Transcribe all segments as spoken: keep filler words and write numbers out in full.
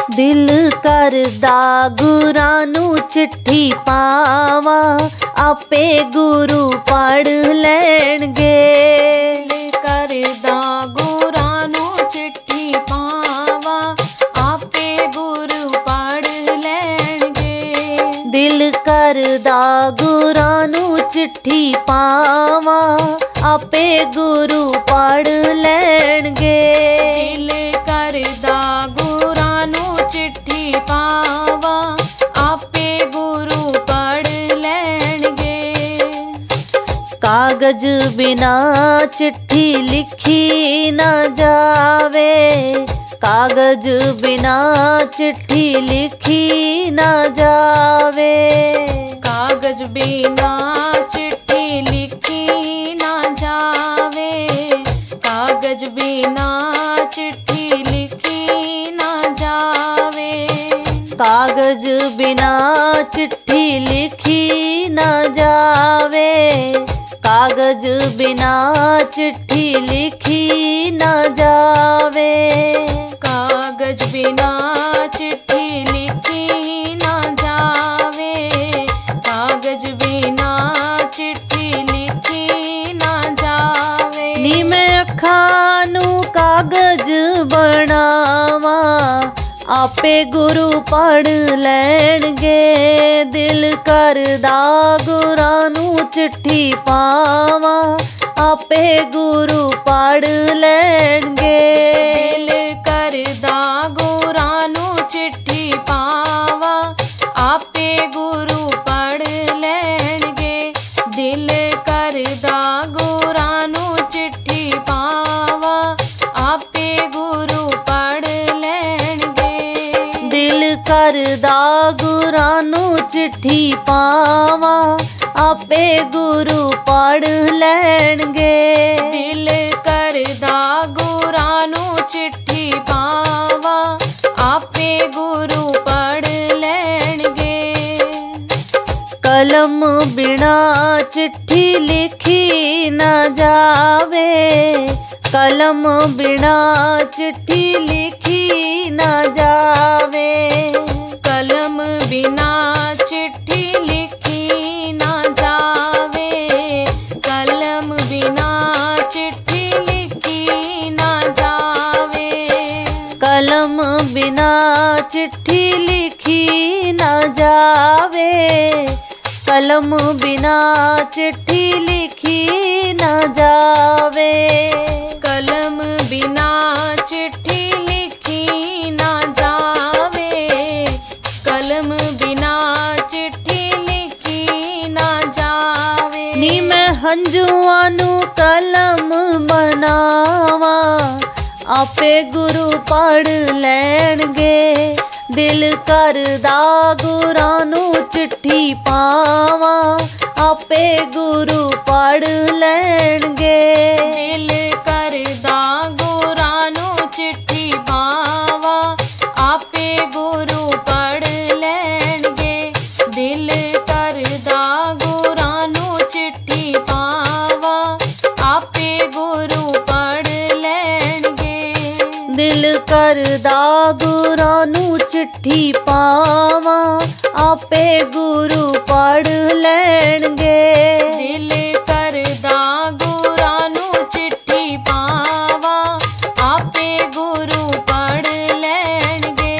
दिल करदा गुरां नूं चिट्ठी पावां, आपे गुरु पढ़ लैणगे। दिल करदा गुरां नूं चिट्ठी पावां, आपे गुरु पढ़ लैणगे। दिल करदा गुरां नूं चिट्ठी पावां, आपे गुरु पढ़ लैणगे। दिल करदा गुरां नूं चिट्ठी पावां, आपे गुरु पढ़ लैणगे। कागज बिना चिट्ठी लिखी न जावे, कागज बिना चिट्ठी लिखी न जावे। कागज बिना चिट्ठी लिखी न जावे, कागज बिना चिट्ठी लिखी न जावे। कागज बिना चिट्ठी लिखी न जावे, कागज बिना चिट्ठी लिखी न जावे। कागज बिना चिट्ठी लिखी न जावे, कागज बिना चिट्ठी लिखी न जावे। नी मैं अखां नूं कागज बनावा, आपे गुरु पढ़ लैणगे। दिल करदा गुरां नूं चिट्ठी पावां, आपे गुरु पढ़ लैणगे। दिल करदा गुरां नूं चिट्ठी पावां, आपे गुरु पढ़ लैणगे। दिल करदा गुरां नूं चिट्ठी पावां, आपे गुरु पढ़ लैणगे। दिल करदा गुरां नूं चिट्ठी पावां, आपे गुरु पढ़ लैणगे। दिल करदा गुरां नूं चिट्ठी पावां, आपे गुरु पढ़ लैणगे। कलम बिना चिट्ठी लिखी न जावे, कलम बिना चिट्ठी लिखी न जावे। कलम बिना चिट्ठी लिखी न जावे, कलम बिना चिट्ठी लिखी न जावे। कलम बिना चिट्ठी लिखी न जावे, कलम बिना चिट्ठी लिखी न जावे। कलम बिना चिट्ठी लिखी न जावे, कलम बिना चिट्ठी लिखी न जावे। नी मैं हंजुआं नूं कलम बनावा, आपे गुरु पढ़ लैणगे। दिल करदा गुरां नूं चिट्ठी पावां, आपे गुरु पढ़ लैणगे। दिल करदा गुरां नूं चिट्ठी पावां, आपे गुरु पढ़ लैणगे। दिल करदा गुरां नूं चिट्ठी पावां, आपे गुरु पढ़ लैणगे। दिल करदा गुरां नूं चिट्ठी पावां, आपे गुरु पढ़ लैणगे। दिल करदा गुरां नूं चिट्ठी पावां, आपे गुरु पढ़ लैणगे।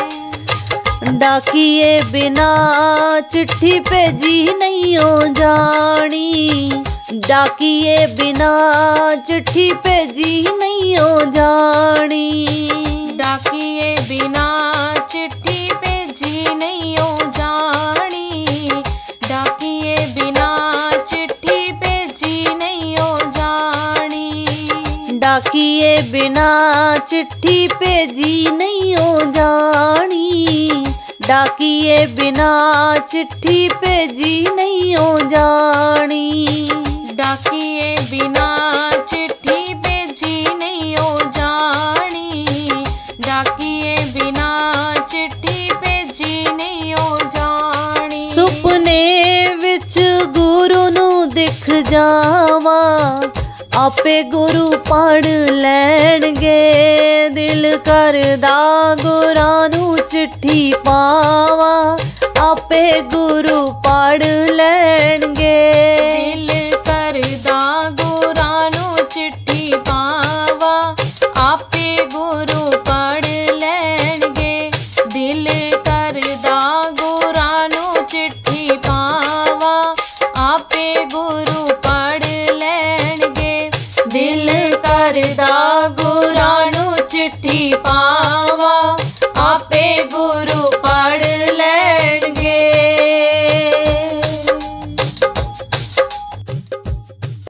डाकिए बिना चिट्ठी भेजी नहीं हो जानी, डाकिए बिना चिट्ठी भेजी नहीं हो जानी। डाकिए बिना चिट्ठी भेजी नहीं हो जानी, डाकिए बिना चिट्ठी भेजी नहीं हो जानी। डाकिए बिना चिट्ठी भेजी नहीं हो जानी, डाकिए बिना चिट्ठी भेजी नहीं हो जानी। डाकिए बिना चिट्ठी भेजी नहीं हो जानी, डाकिए बिना चिट्ठी भेजी नहीं हो जानी। सुपने विच गुरु नूं दिख जावां, आपे गुरु पढ़ लैणगे दिल करदा गुरां नूं चिट्ठी पावा आपे गुरु पढ़ लैणगे दिल करदा गुरां नूं चिट्ठी पावा आपे गुरु पढ़ लैणगे दिल करदा गुरां नूं चिट्ठी पावा आपे गुरु पढ़ लैणगे दिल करदा गुरां नूं चिट्ठी पा